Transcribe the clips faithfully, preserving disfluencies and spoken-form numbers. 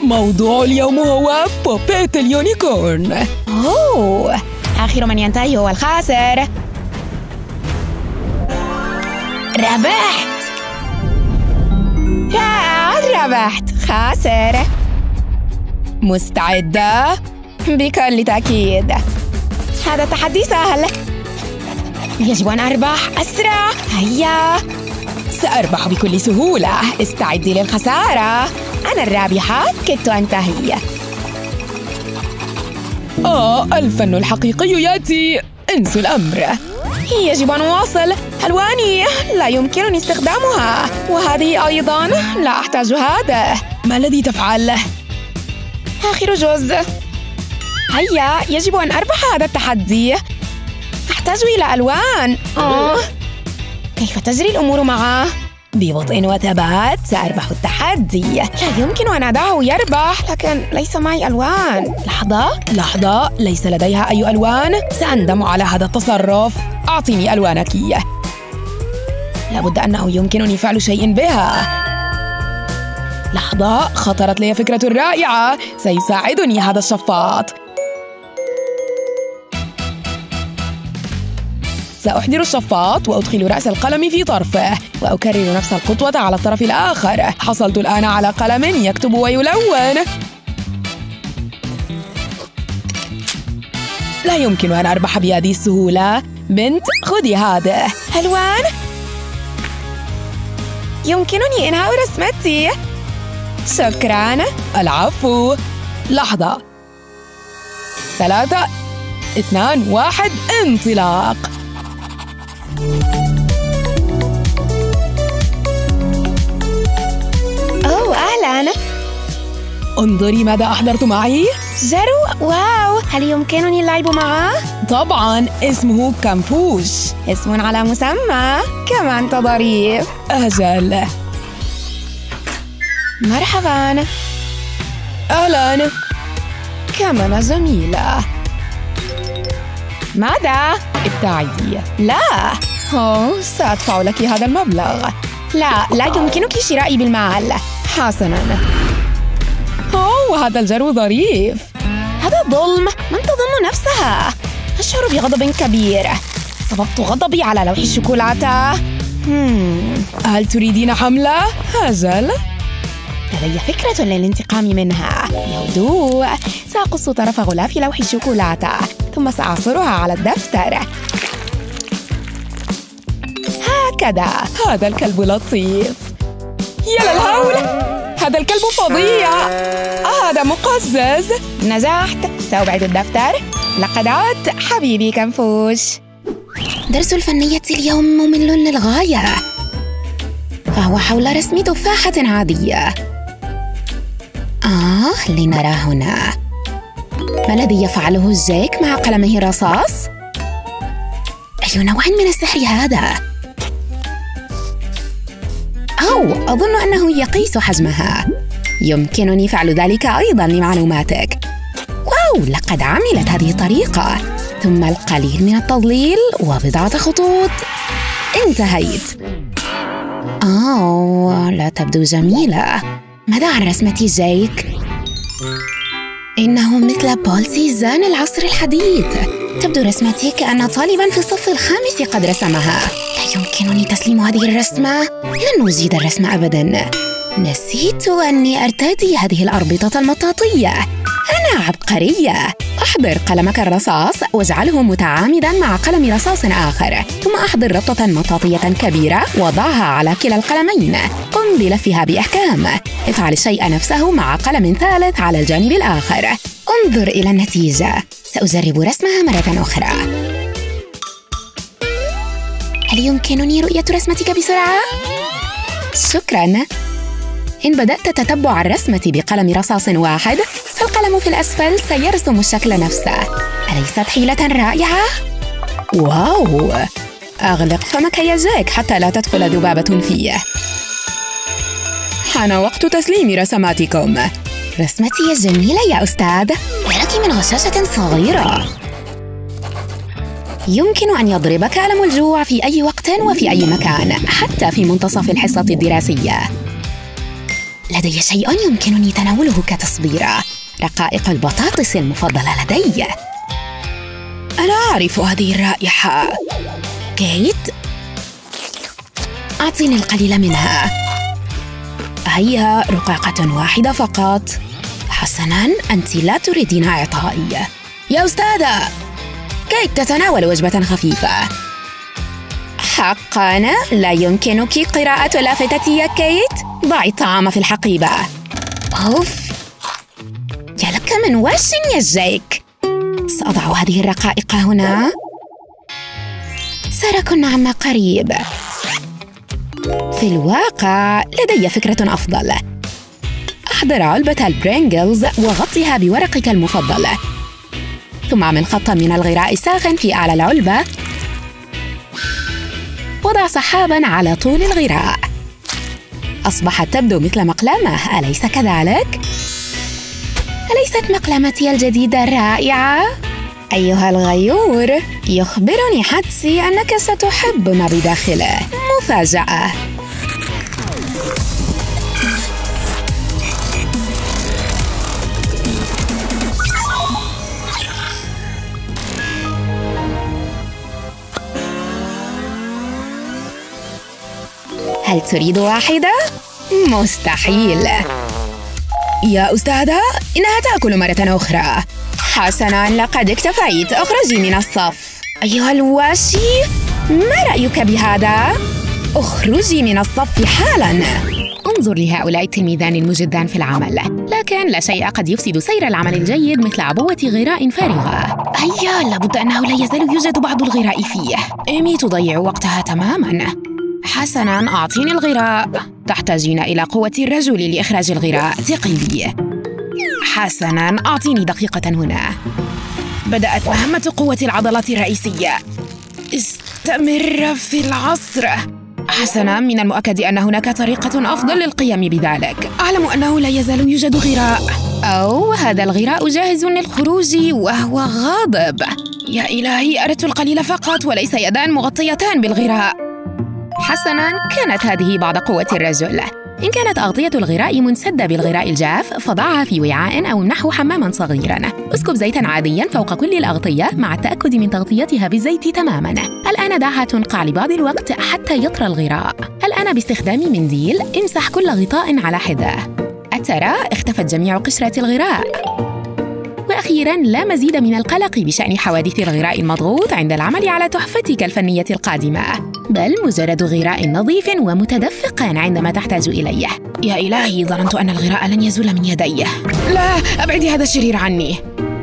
موضوع اليوم هو بوبيت اليونيكورن. أوه، آخر من ينتهي هو الخاسر. ربحت. يا ربحت. خاسر. مستعدة؟ بكل تأكيد. هذا التحدي سهل. يجب أن أربح أسرع. هيا. سأربح بكل سهولة. استعدي للخسارة. أنا الرابحة. كدت أنتهي. آه، الفن الحقيقي يأتي. انسوا الأمر. يجب أن أواصل. ألواني لا يمكنني استخدامها، وهذه أيضاً لا أحتاج هذا. ما الذي تفعل؟ آخر جزء. هيا، يجب أن أربح هذا التحدي. أحتاج إلى ألوان. آه. كيف تجري الأمور معه؟ ببطء وثبات سأربح التحدي. لا يمكن أن أدعه يربح، لكن ليس معي ألوان. لحظة لحظة، ليس لديها أي ألوان. سأندم على هذا التصرف. أعطيني ألوانك. لابد أنه يمكنني فعل شيء بها. لحظة، خطرت لي فكرة رائعة. سيساعدني هذا الشفاط. سأحضر الشفاط وأدخل رأس القلم في طرفه وأكرر نفس الخطوة على الطرف الآخر. حصلت الآن على قلم يكتب ويلون. لا يمكن أن أربح بهذه السهولة. بنت، خذي هذا. ألوان؟ يمكنني إنهاء رسمتي. شكراً. العفو. لحظة. ثلاثة اثنان واحد انطلاق. أوه، أهلاً. انظري ماذا أحضرت معي. جرو. واو، هل يمكنني اللعب معه؟ طبعاً، اسمه كنفوش. اسم على مسمى. كما أنت ظريف. أجل. مرحباً. أهلاً. كمان جميلة. ماذا؟ ابتعدي. لا. أوه، سأدفع لك هذا المبلغ. لا، لا يمكنك شرائي بالمال. حسناً. أوه، وهذا الجرو ظريف. هذا ظلم. من تظن نفسها؟ أشعر بغضب كبير. سبقت غضبي على لوح الشوكولاتة. هم. هل تريدين حملة؟ أجل. لدي فكرة للانتقام منها. بهدوء سأقص طرف غلاف لوح الشوكولاتة، ثم سأعصرها على الدفتر. هكذا. هذا الكلب لطيف. يا للهول، هذا الكلب فظيع. هذا مقزز. نجحت. سأبعد الدفتر. لقد عدت حبيبي كنفوش. درس الفنية اليوم ممل للغاية، فهو حول رسم تفاحة عادية. آه، لنرى هنا. ما الذي يفعله جاك مع قلمه الرصاص؟ أي نوع من السحر هذا؟ أو أظن أنه يقيس حجمها. يمكنني فعل ذلك أيضاً لمعلوماتك. واو، لقد عملت هذه الطريقة. ثم القليل من التظليل وبضعة خطوط. انتهيت. أوه، لا تبدو جميلة. ماذا عن رسمة جايك؟ إنه مثل بول سيزان العصر الحديث. تبدو رسمتي كأن طالباً في الصف الخامس قد رسمها. لا يمكنني تسليم هذه الرسمة. لن أزيد الرسم أبداً. نسيت أني أرتدي هذه الأربطة المطاطية. أنا عبقرية. أحضر قلمك الرصاص واجعله متعامداً مع قلم رصاص آخر، ثم أحضر ربطة مطاطية كبيرة وضعها على كلا القلمين. قم بلفها بإحكام. افعل الشيء نفسه مع قلم ثالث على الجانب الآخر. انظر إلى النتيجة. سأجرب رسمها مرة أخرى. هل يمكنني رؤية رسمتك بسرعة؟ شكراً. إن بدأت تتبع الرسمة بقلم رصاص واحد، فالقلم في الأسفل سيرسم الشكل نفسه. أليست حيلة رائعة؟ واو! أغلق فمك يا جاك حتى لا تدخل ذبابة فيه. حان وقت تسليم رسماتكم. رسمتي جميلة يا أستاذ. لك من غشاشة صغيرة. يمكن أن يضربك ألم الجوع في أي وقت وفي أي مكان، حتى في منتصف الحصة الدراسية. لدي شيء يمكنني تناوله كتصبيرة، رقائق البطاطس المفضلة لدي. أنا أعرف هذه الرائحة. كيت، أعطيني القليل منها. هيا رقاقة واحدة فقط. حسناً، أنت لا تريدين إعطائي. يا أستاذة، كيت تتناول وجبة خفيفة. حقاً لا يمكنك قراءة لافتتي يا كيت؟ ضعي الطعام في الحقيبة. أوف، يا لك من وش يا جيك. سأضع هذه الرقائق هنا. سأراكن عما قريب. في الواقع لدي فكرة أفضل. أحضر علبة البرينجلز وغطها بورقك المفضل، ثم اعمل خطاً من الغراء الساخن في أعلى العلبة. وضع سحاباً على طول الغراء. أصبحت تبدو مثل مقلمة، أليس كذلك؟ أليست مقلمتي الجديدة رائعة؟ أيها الغيور، يخبرني حدسي أنك ستحب ما بداخله. مفاجأة. هل تريد واحدة؟ مستحيل. يا أستاذة، إنها تأكل مرة أخرى. حسناً، لقد اكتفيت. اخرجي من الصف. أيها الواشي، ما رأيك بهذا؟ اخرجي من الصف حالاً. انظر لهؤلاء التلميذان المجدان في العمل، لكن لا شيء قد يفسد سير العمل الجيد مثل عبوة غراء فارغة. هيا، لابد أنه لا يزال يوجد بعض الغراء فيه. إيمي تضيع وقتها تماماً. حسناً، أعطيني الغراء. تحتاجين إلى قوة الرجل لإخراج الغراء، ثقي بي. حسناً، أعطيني دقيقة هنا. بدأت مهمة قوة العضلات الرئيسية. استمر في العصر. حسناً، من المؤكد أن هناك طريقة أفضل للقيام بذلك. أعلم أنه لا يزال يوجد غراء. أو هذا الغراء جاهز للخروج وهو غاضب. يا إلهي، أردت القليل فقط وليس يدان مغطيتان بالغراء. حسناً، كانت هذه بعض قوة الرجل. إن كانت أغطية الغراء منسدة بالغراء الجاف، فضعها في وعاء أو امنحه حماماً صغيراً. اسكب زيتاً عادياً فوق كل الأغطية مع التأكد من تغطيتها بالزيت تماماً. الآن دعها تنقع لبعض الوقت حتى يطرى الغراء. الآن باستخدام منديل امسح كل غطاء على حدة. أترى اختفت جميع قشرة الغراء. وأخيراً، لا مزيد من القلق بشأن حوادث الغراء المضغوط عند العمل على تحفتك الفنية القادمة، بل مجرد غراء نظيف ومتدفق عندما تحتاج إليه. يا إلهي، ظننت أن الغراء لن يزول من يدي. لا، أبعدي هذا الشرير عني.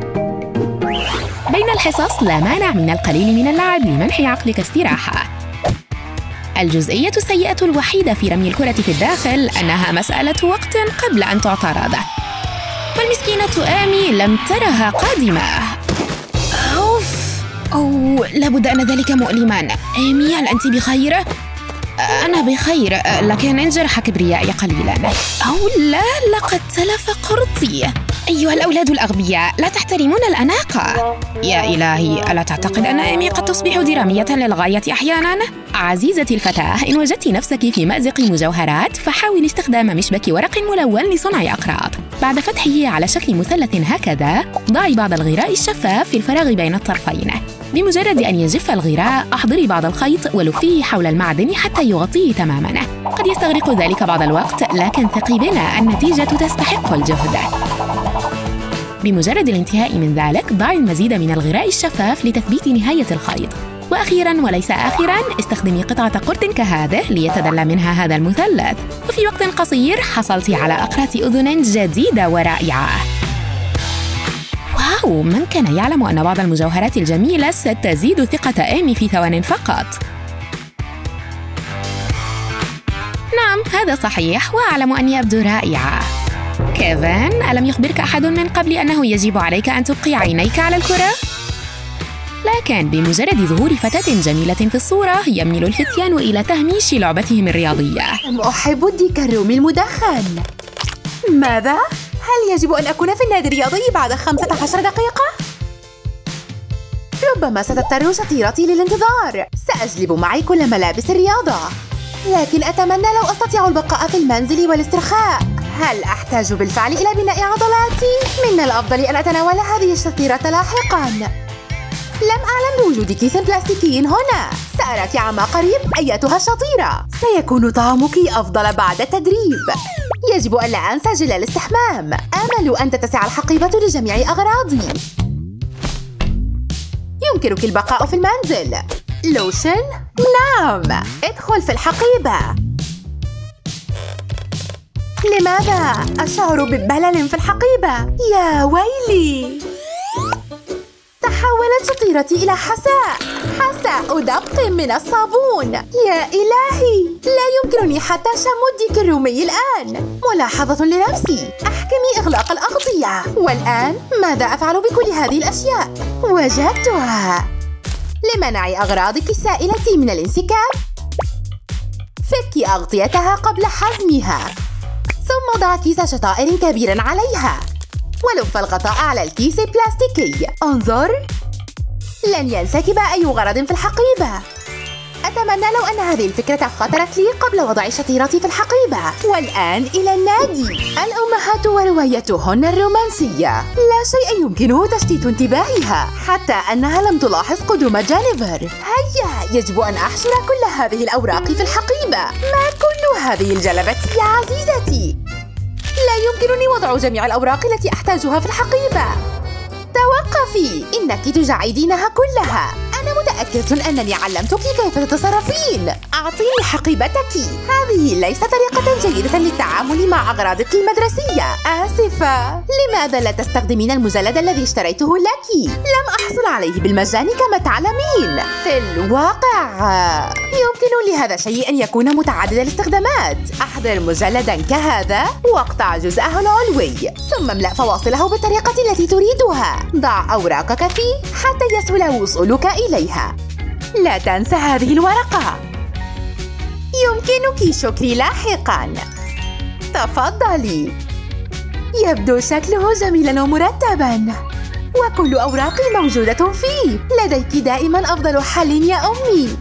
بين الحصص لا مانع من القليل من اللعب لمنح عقلك استراحة. الجزئية السيئة الوحيدة في رمي الكرة في الداخل أنها مسألة وقت قبل أن تعترض، والمسكينة آمي لم ترها قادمة. أوف، أو لابد أن ذلك مؤلماً. آمي، هل أنت بخير؟ أنا بخير، لكن انجرح كبريائي قليلاً. أو لا، لقد تلف قرطي. أيها الأولاد الأغبياء، لا تحترمون الأناقة. يا إلهي، ألا تعتقد أن آمي قد تصبح درامية للغاية أحياناً؟ عزيزتي الفتاة، إن وجدت نفسك في مأزق مجوهرات فحاول استخدام مشبك ورق ملون لصنع أقراط. بعد فتحه على شكل مثلث هكذا، ضعي بعض الغراء الشفاف في الفراغ بين الطرفين. بمجرد أن يجف الغراء، أحضري بعض الخيط ولفيه حول المعدن حتى يغطيه تماماً. قد يستغرق ذلك بعض الوقت، لكن ثقي بنا، النتيجة تستحق الجهد. بمجرد الانتهاء من ذلك، ضعي المزيد من الغراء الشفاف لتثبيت نهاية الخيط. وأخيراً وليس آخراً، استخدمي قطعة قرد كهذه ليتدلى منها هذا المثلث، وفي وقت قصير حصلت على أقراط أذن جديدة ورائعة. واو، من كان يعلم أن بعض المجوهرات الجميلة ستزيد ثقة آمي في ثوان فقط؟ نعم، هذا صحيح، وأعلم أني أبدو رائعة. كيفن، ألم يخبرك أحد من قبل أنه يجب عليك أن تبقي عينيك على الكرة؟ لكن بمجرد ظهور فتاة جميلة في الصورة، يميل الفتيان إلى تهميش لعبتهم الرياضية. أحب الديك الرومي المدخن. ماذا؟ هل يجب أن أكون في النادي الرياضي بعد خمسة عشر دقيقة؟ ربما ستضطر شطيرتي للانتظار. سأجلب معي كل ملابس الرياضة، لكن أتمنى لو أستطيع البقاء في المنزل والاسترخاء. هل أحتاج بالفعل إلى بناء عضلاتي؟ من الأفضل أن أتناول هذه الشطيرة لاحقاً. لم أعلم بوجود كيس بلاستيكي هنا. سأراك عما قريب أيتها الشطيرة. سيكون طعامك أفضل بعد التدريب. يجب أن لا أنسى جل الاستحمام. آمل أن تتسع الحقيبة لجميع أغراضي. يمكنك البقاء في المنزل. لوشن؟ نعم، ادخل في الحقيبة. لماذا أشعر ببلل في الحقيبة؟ يا ويلي! تحولت شطيرتي إلى حساء. حساء دق من الصابون. يا إلهي! لا يمكنني حتى شم الديك الرومي الآن. ملاحظة لنفسي. أحكمي إغلاق الأغطية. والآن ماذا أفعل بكل هذه الأشياء؟ وجدتها. لمنع أغراضك السائلة من الانسكاب، فكي أغطيتها قبل حزمها، ثم ضع كيس شطائر كبيراً عليها، ولف الغطاء على الكيس البلاستيكي. انظر، لن ينسكب أي غرض في الحقيبة. أتمنى لو أن هذه الفكرة خطرت لي قبل وضع شطيرتي في الحقيبة. والآن إلى النادي. الأمهات وروايتهن الرومانسية، لا شيء يمكنه تشتيت انتباهها، حتى أنها لم تلاحظ قدوم جينيفر. هيا، يجب أن أحشر كل هذه الأوراق في الحقيبة. ما كل هذه الجلبة يا عزيزتي؟ لا يمكنني وضع جميع الأوراق التي أحتاجها في الحقيبة. توقفي، إنك تجعدينها كلها. أنا متأكدة أنني علمتك كيف تتصرفين. أعطيني حقيبتك. هذه ليست طريقة جيدة للتعامل مع أغراضك المدرسية. آسفة. لماذا لا تستخدمين المجلد الذي اشتريته لك؟ لم أحصل عليه بالمجان كما تعلمين. في الواقع يمكن لهذا الشيء أن يكون متعدد الاستخدامات. أحضر مجلدا كهذا واقطع جزءه العلوي، ثم املأ فواصله بالطريقة التي تريدها. ضع أوراقك فيه حتى يسهل وصولك إليها. لا تنسى هذه الورقة. يمكنك شكري لاحقاً. تفضلي. يبدو شكله جميلاً ومرتباً، وكل أوراقي موجودة فيه. لديك دائماً أفضل حل يا أمي.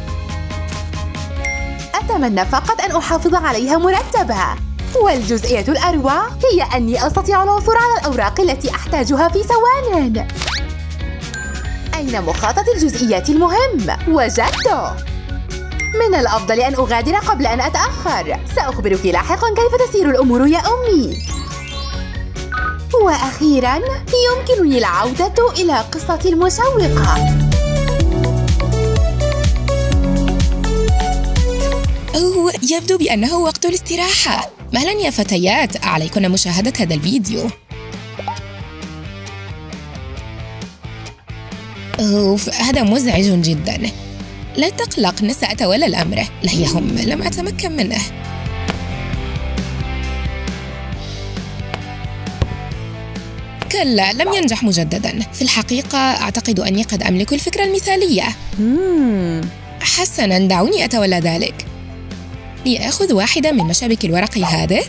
أتمنى فقط أن أحافظ عليها مرتبة. والجزئية الأروع هي أني أستطيع العثور على الأوراق التي أحتاجها في ثوانٍ. أين مخطط الجزئيات المهم؟ وجدته. من الأفضل أن أغادر قبل أن أتأخر. سأخبرك لاحقاً كيف تسير الأمور يا أمي. وأخيراً يمكنني العودة إلى قصتي المشوقة. أوه، يبدو بأنه وقت الاستراحة. مهلاً يا فتيات، عليكن مشاهدة هذا الفيديو. أوف، هذا مزعج جداً. لا تقلقن، سأتولى الأمر. لا يهم، لم أتمكن منه. كلا، لم ينجح مجدداً. في الحقيقة أعتقد أني قد أملك الفكرة المثالية. حسناً، دعوني أتولى ذلك. لأخذ واحدة من مشابك الورق هذا.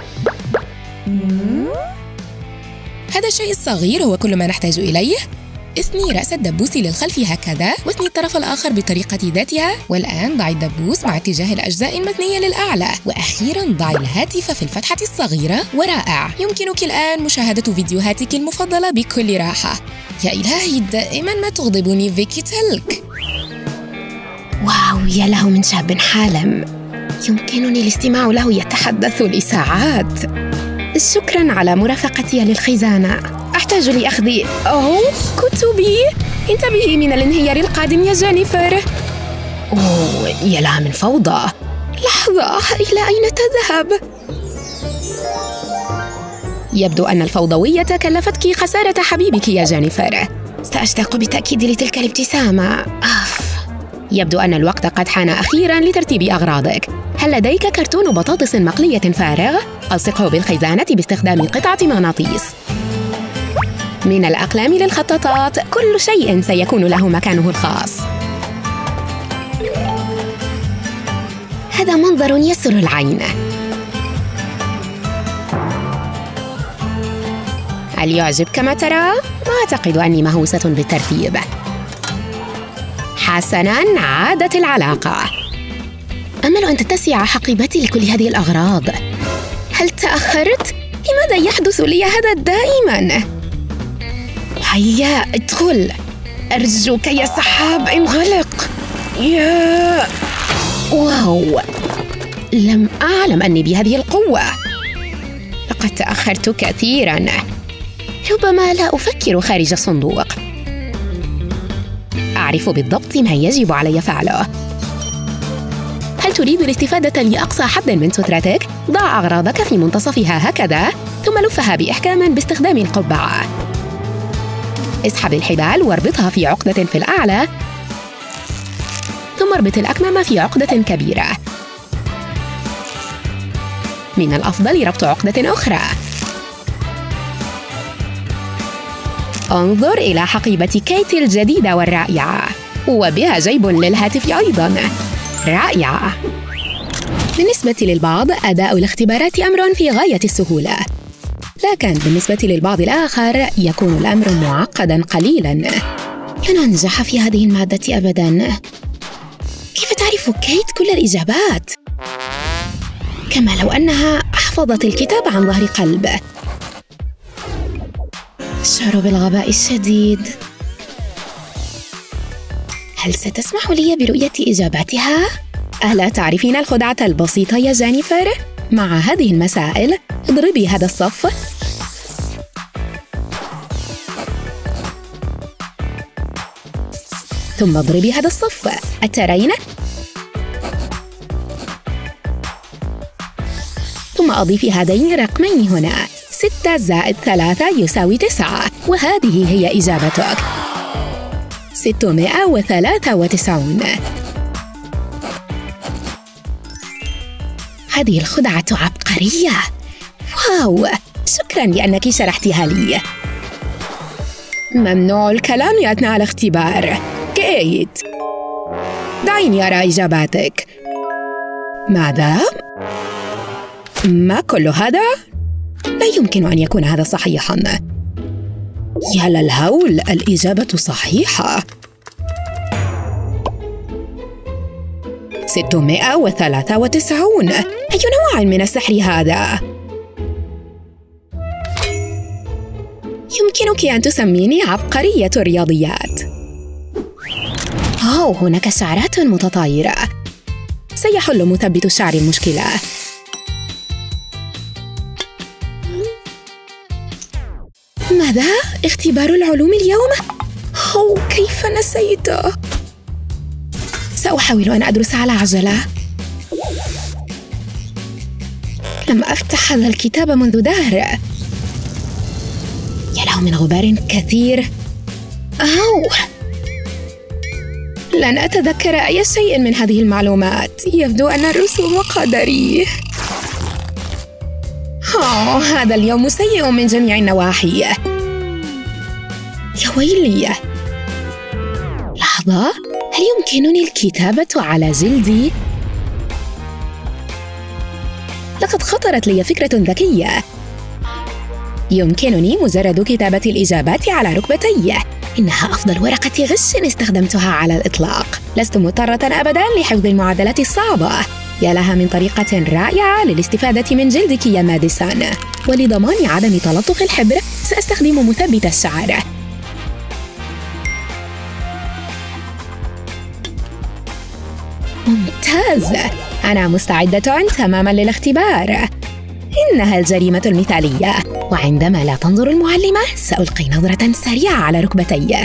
هذا الشيء الصغير هو كل ما نحتاج إليه. اثني رأس الدبوس للخلف هكذا، واثني الطرف الآخر بالطريقة ذاتها. والآن ضعي الدبوس مع اتجاه الأجزاء المثنية للأعلى، وأخيراً ضعي الهاتف في الفتحة الصغيرة. ورائع، يمكنك الآن مشاهدة فيديوهاتك المفضلة بكل راحة. يا إلهي، دائماً ما تغضبني فيكي تلك. واو، يا له من شاب حالم. يمكنني الاستماع له يتحدث لساعات. شكراً على مرافقتي للخزانة. أحتاج لأخذ أوه كتبي. انتبهي من الانهيار القادم يا جينيفر. أوه، يا لها من فوضى. لحظة، إلى أين تذهب؟ يبدو أن الفوضوية كلفتك خسارة حبيبك يا جينيفر. سأشتاق بالتأكيد لتلك الابتسامة. أف. يبدو أن الوقت قد حان أخيراً لترتيب أغراضك. هل لديك كرتون بطاطس مقلية فارغ؟ ألصقه بالخزانة باستخدام قطعة مغناطيس. من الأقلام للخطاطات، كل شيء سيكون له مكانه الخاص. هذا منظر يسر العين. هل يعجبك ما ترى؟ أعتقد أني مهووسة بالترتيب. حسناً، عادت العلاقة. أمل أن تتسع حقيبتي لكل هذه الأغراض. هل ت... تأخرت؟ لماذا يحدث لي هذا دائماً؟ هيا ادخل، أرجوك يا سحاب انغلق. يا واو، لم أعلم أني بهذه القوة. لقد تأخرت كثيراً. ربما لا أفكر خارج الصندوق. أعرف بالضبط ما يجب علي فعله. هل تريد الاستفادة لأقصى حد من سترتك؟ ضع أغراضك في منتصفها هكذا، ثم لفها بإحكام باستخدام القبعة. اسحب الحبال واربطها في عقدة في الأعلى، ثم اربط الأكمام في عقدة كبيرة. من الأفضل ربط عقدة أخرى. انظر إلى حقيبة كيت الجديدة والرائعة، وبها جيب للهاتف أيضاً. رائعة. بالنسبة للبعض أداء الاختبارات أمر في غاية السهولة، لكن بالنسبة للبعض الآخر يكون الأمر معقداً قليلاً. لن أنجح في هذه المادة أبداً. كيف تعرف كيت كل الإجابات؟ كما لو أنها حفظت الكتاب عن ظهر قلب. أشعر بالغباء الشديد. هل ستسمح لي برؤية إجاباتها؟ ألا تعرفين الخدعة البسيطة يا جينيفر؟ مع هذه المسائل اضربي هذا الصف. ثم اضربي هذا الصف. أترين؟ ثم أضيفي هذين الرقمين هنا. ستة زائد ثلاثة يساوي تسعة، وهذه هي إجابتك. ستمائة وثلاثة وتسعون. هذه الخدعة عبقرية. واو، شكراً لأنك شرحتها لي. ممنوع الكلام أثناء الاختبار. كيت، دعيني أرى إجاباتك. ماذا؟ ما كل هذا؟ لا يمكن أن يكون هذا صحيحاً. يا للهول، الإجابة صحيحة. ستمائة وثلاثة وتسعون. أي نوع من السحر هذا؟ يمكنك أن تسميني عبقرية الرياضيات. أوه، هناك شعرات متطايرة. سيحل مثبت الشعر المشكلة. ماذا؟ اختبار العلوم اليوم؟ أوه، كيف نسيته؟ سأحاول أن أدرس على عجلة. لم أفتح هذا الكتاب منذ دهر. يا له من غبار كثير. أوه، لن أتذكر أي شيء من هذه المعلومات. يبدو أن الرسوم قدري. أوه، هذا اليوم سيء من جميع النواحي. يا ويلي. لحظة، هل يمكنني الكتابة على جلدي؟ لقد خطرت لي فكرة ذكية. يمكنني مجرد كتابة الإجابات على ركبتي. إنها أفضل ورقة غش استخدمتها على الإطلاق. لست مضطرة أبداً لحفظ المعادلات الصعبة. يا لها من طريقة رائعة للاستفادة من جلدك يا ماديسون. ولضمان عدم تلطخ الحبر سأستخدم مثبت الشعر. ممتاز، أنا مستعدة تماماً للاختبار. إنها الجريمة المثالية، وعندما لا تنظر المعلمة سألقي نظرة سريعة على ركبتي.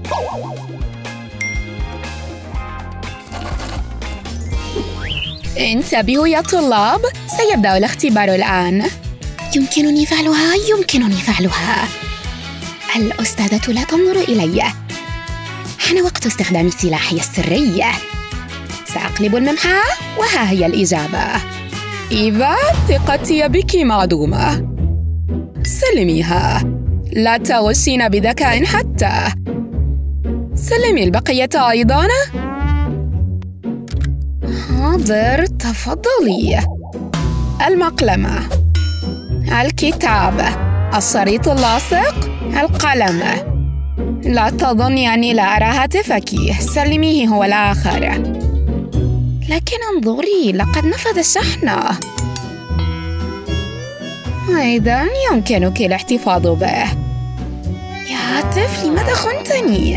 انتبهوا يا طلاب، سيبدأ الاختبار الآن. يمكنني فعلها، يمكنني فعلها. الأستاذة لا تنظر إلي. حان وقت استخدام سلاحي السري. سأقلب الممحى وها هي الإجابة. إيفا، ثقتي بك معدومة. سلميها، لا تغشين بذكاء حتى. سلمي البقية أيضاً. حاضر، تفضلي. المقلمة، الكتاب، الشريط اللاصق، القلم. لا تظني أني لا أرى هاتفك. سلميه هو الآخر. لكن انظري، لقد نفذ الشحن. أيضاً يمكنك الاحتفاظ به. يا طفلي ماذا خنتني؟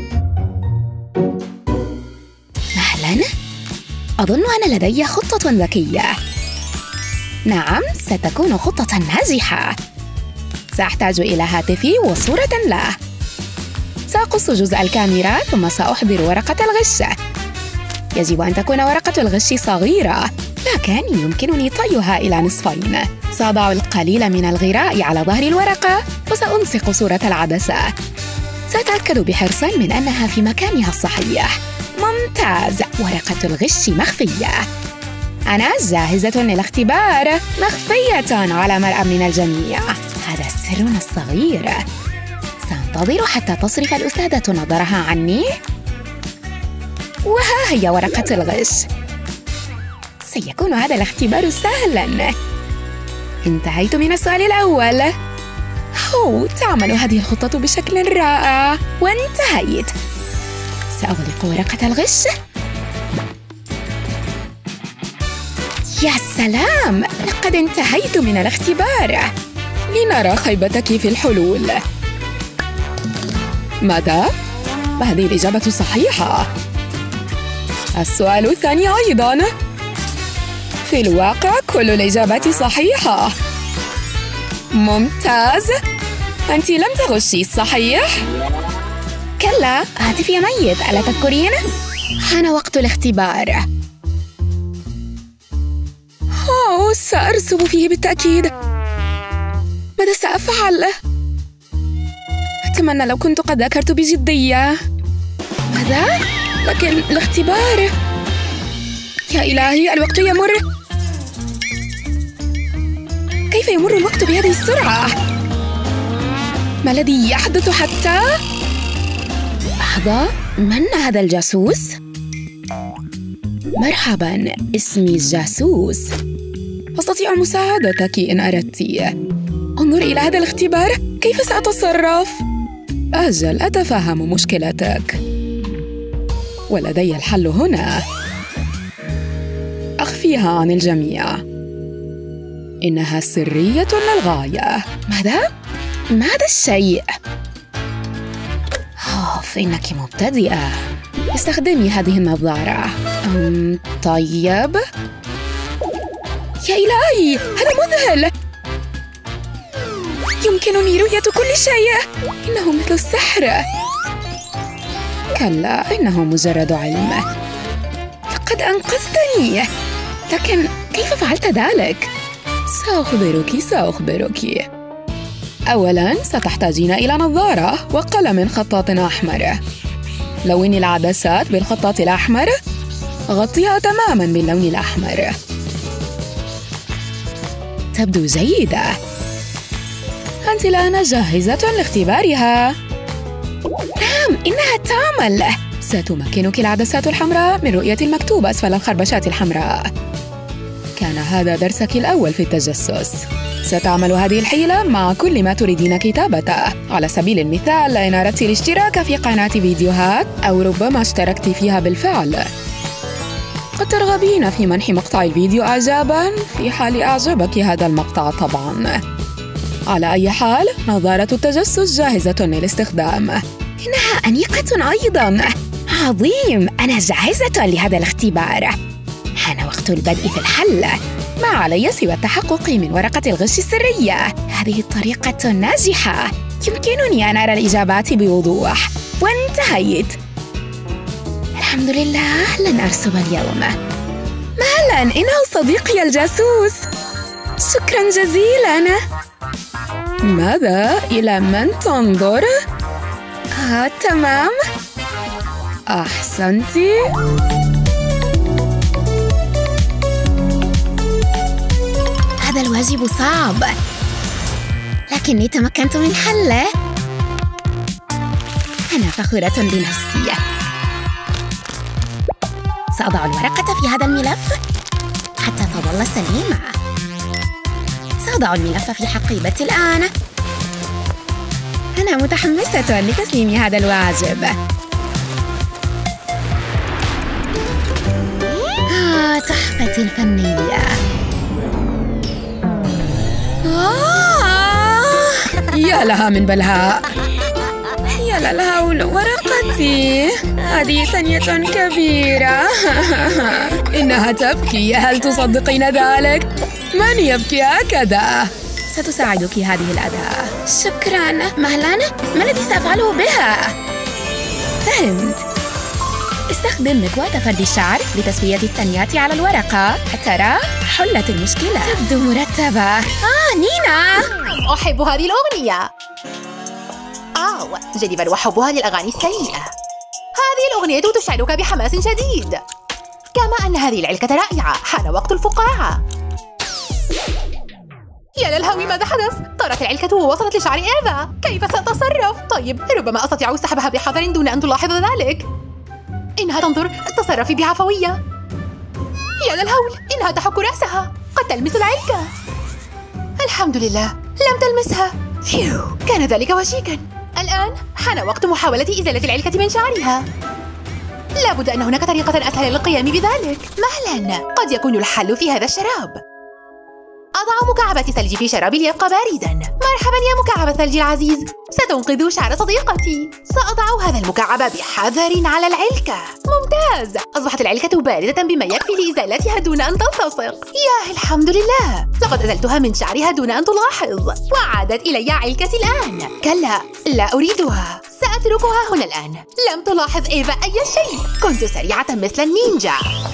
مهلاً؟ أظن أن لدي خطة ذكية. نعم، ستكون خطة ناجحة. سأحتاج إلى هاتفي وصورة له. سأقص جزء الكاميرا ثم سأحضر ورقة الغش. يجب أن تكون ورقة الغش صغيرة، لكن يمكنني طيها إلى نصفين. سأضع القليل من الغراء على ظهر الورقة وسألصق صورة العدسة. سأتأكد بحرص من أنها في مكانها الصحيح. ممتاز، ورقة الغش مخفية. أنا جاهزة للاختبار، مخفية على مرأى من الجميع. هذا سرنا الصغير. سأنتظر حتى تصرف الأستاذة نظرها عني. وها هي ورقة الغش. سيكون هذا الاختبار سهلاً. انتهيت من السؤال الأول. هو تعمل هذه الخطة بشكل رائع. وانتهيت. سأغلق ورقة الغش. يا سلام، لقد انتهيت من الاختبار. لنرى خيبتك في الحلول. ماذا؟ هذه الإجابة صحيحة. السؤال الثاني أيضاً. في الواقع كل الإجابات صحيحة. ممتاز. أنت لم تغشي، صحيح؟ كلا، هاتفي ميت، ألا تذكرين؟ حان وقت الاختبار. أوه، سأرسب فيه بالتأكيد. ماذا سأفعل؟ أتمنى لو كنت قد ذاكرت بجدية. ماذا؟ لكن الاختبار. يا إلهي، الوقت يمر. كيف يمر الوقت بهذه السرعة؟ ما الذي يحدث حتى؟ لحظة، من هذا الجاسوس؟ مرحباً، اسمي الجاسوس. أستطيع مساعدتك إن أردت. انظر إلى هذا الاختبار، كيف سأتصرف؟ أجل، أتفهم مشكلتك. ولدي الحل هنا. أخفيها عن الجميع. إنها سرية للغاية. ماذا؟ ما هذا الشيء؟ أوف، إنك مبتدئة. استخدمي هذه النظارة. أم طيب. يا إلهي، هذا مذهل. يمكنني رؤية كل شيء. إنه مثل السحر. كلا، إنه مجرد علم. لقد أنقذتني. لكن كيف فعلت ذلك؟ سأخبرك سأخبرك. أولاً، ستحتاجين إلى نظارة وقلم خطاط أحمر. لوني العدسات بالخطاط الأحمر. غطيها تماماً باللون الأحمر. تبدو جيدة. أنت الآن جاهزة لاختبارها. نعم، إنها تعمل. ستمكنك العدسات الحمراء من رؤية المكتوب أسفل الخربشات الحمراء. كان هذا درسك الأول في التجسس. ستعمل هذه الحيلة مع كل ما تريدين كتابته. على سبيل المثال، إن أردت الاشتراك في قناة فيديوهات أو ربما اشتركت فيها بالفعل، قد ترغبين في منح مقطع الفيديو إعجاباً في حال أعجبك هذا المقطع طبعاً. على أي حال، نظارة التجسس جاهزة للاستخدام. إنها أنيقة أيضاً. عظيم، أنا جاهزة لهذا الاختبار. حان وقت البدء في الحل. ما علي سوى التحقق من ورقة الغش السرية. هذه الطريقة ناجحة. يمكنني أن أرى الإجابات بوضوح. وانتهيت. الحمد لله، لن أرسب اليوم. مهلاً، إنه صديقي الجاسوس. شكراً جزيلاً. ماذا؟ إلى من تنظر؟ آه، تمام. أحسنتِ. هذا الواجب صعب، لكني تمكنت من حله. أنا فخورة بنفسي. سأضع الورقة في هذا الملف حتى تظل سليمة. سأضع الملف في حقيبتي الآن. أنا متحمسة لتسليم هذا الواجب. آه، تحفتي الفنية. آه يا لها من بلهاء. يا للهول، ورقتي هذه ثانية كبيرة. إنها تبكي، هل تصدقين ذلك؟ من يبكي هكذا؟ ستساعدك هذه الأداة. شكراً. مهلاً، ما الذي سأفعله بها؟ فهمت. استخدم مكواة فرد الشعر لتسوية الثانيات على الورقة. ترى حلت المشكلة. تبدو مرتبة. آه نينا، أحب هذه الأغنية. آه جديداً، وحبها للأغاني السيئة. هذه الأغنية تشعرك بحماس شديد، كما أن هذه العلكة رائعة. حان وقت الفقاعة. يا للهوي، ماذا حدث؟ طارت العلكة ووصلت لشعر إيفا. كيف سأتصرف؟ طيب، ربما أستطيع سحبها بحذر دون أن تلاحظ ذلك. إنها تنظر. تصرفي بعفوية. يا للهول، إنها تحك رأسها. قد تلمس العلكة. الحمد لله، لم تلمسها. فيو، كان ذلك وشيكاً. الآن حان وقت محاولة إزالة العلكة من شعرها. لابد أن هناك طريقة أسهل للقيام بذلك. مهلاً، قد يكون الحل في هذا الشراب. أضع مكعبات ثلج في شرابي ليبقى بارداً. مرحباً يا مكعب الثلج العزيز، ستنقذ شعر صديقتي. سأضع هذا المكعب بحذر على العلكة. ممتاز، أصبحت العلكة باردة بما يكفي لإزالتها دون أن تلتصق. ياه، الحمد لله، لقد أزلتها من شعرها دون أن تلاحظ، وعادت إلي علكتي الآن. كلا، لا أريدها. سأتركها هنا الآن. لم تلاحظ إيفا أي شيء. كنت سريعة مثل النينجا.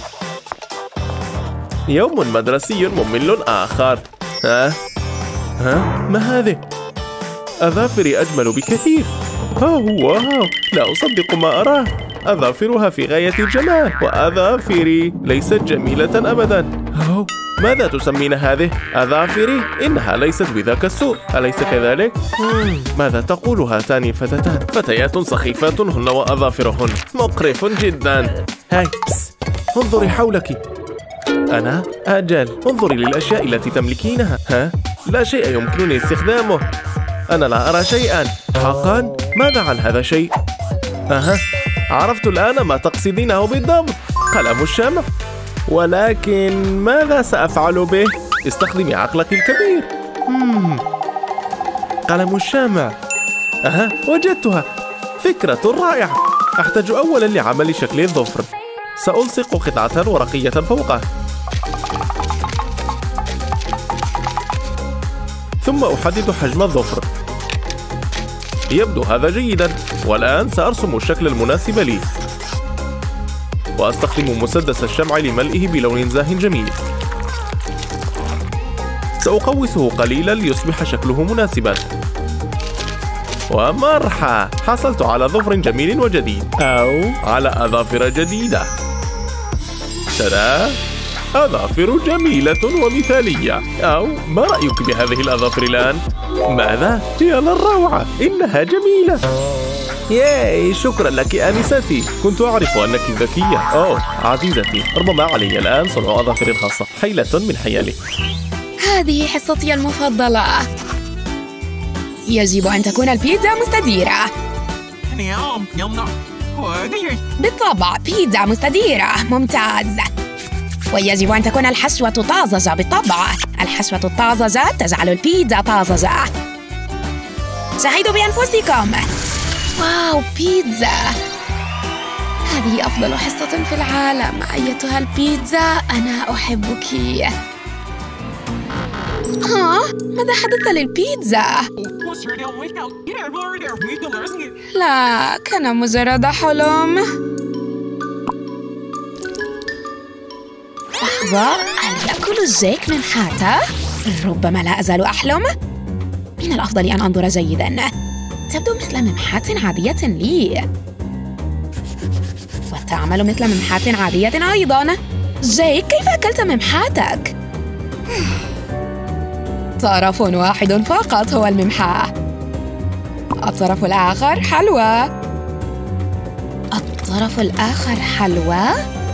يوم مدرسي ممل آخر. ها؟ ها؟ ما هذه؟ أظافري أجمل بكثير. أوه واو، لا أصدق ما أراه. أظافرها في غاية الجمال، وأظافري ليست جميلة أبدا. أوه، ماذا تسمين هذه؟ أظافري؟ إنها ليست بذاك السوء، أليس كذلك؟ ماذا تقول هاتان الفتاتان؟ فتيات سخيفات هن وأظافرهن مقرف جدا. هاي، بس. انظري حولك. أنا؟ أجل، انظري للأشياء التي تملكينها. ها؟ لا شيء يمكنني استخدامه. أنا لا أرى شيئاً. حقاً؟ ماذا عن هذا الشيء؟ أها، عرفت الآن ما تقصدينه بالضبط. قلم الشمع. ولكن ماذا سأفعل به؟ استخدمي عقلك الكبير. مم. قلم الشمع. أها، وجدتها. فكرة رائعة. أحتاج أولاً لعمل شكل الظفر. سألصق قطعة ورقية فوقه، ثم أحدد حجم الظفر. يبدو هذا جيدا، والآن سأرسم الشكل المناسب لي، وأستخدم مسدس الشمع لملئه بلون زاه جميل. سأقوسه قليلا ليصبح شكله مناسبا. ومرحى، حصلت على ظفر جميل وجديد، أو على أظافر جديدة. ترى أظافر جميلة ومثالية. أو ما رأيك بهذه الأظافر الآن؟ ماذا؟ يا للروعة، إنها جميلة. ياي، شكرا لك آنستي، كنت أعرف أنك ذكية. أوه عزيزتي، ربما علي الآن صنع أظافر الخاصة. حيلة من حيالي. هذه حصتي المفضلة. يجب أن تكون البيتزا مستديرة. بالطبع، بيتزا مستديرة. ممتاز. ويجب أن تكون الحشوة طازجة. بالطبع، الحشوة الطازجة تجعل البيتزا طازجة. شاهدوا بأنفسكم. واو، بيتزا. هذه أفضل حصة في العالم. أيتها البيتزا، أنا أحبك. ها؟ ماذا حدث للبيتزا؟ لا، كان مجرد حلم. لحظة، هل يأكل جيك منحاته؟ ربما لا أزال أحلم. من الأفضل أن أنظر جيداً. تبدو مثل ممحاة عادية لي، وتعمل مثل ممحاة عادية أيضاً. جيك، كيف أكلت ممحاتك؟ طرف واحد فقط هو الممحاة، الطرف الآخر حلوى. الطرف الآخر حلوى؟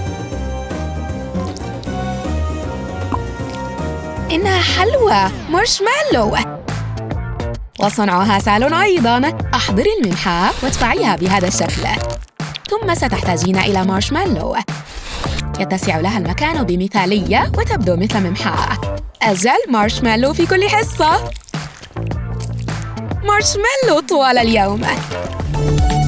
إنها حلوى مارشميلو، وصنعها سهل أيضاً. أحضري الممحاة وادفعيها بهذا الشكل، ثم ستحتاجين إلى مارشميلو. يتسع لها المكان بمثالية وتبدو مثل ممحاة. أجل، مارشميلو في كل حصة. مارشميلو طوال اليوم.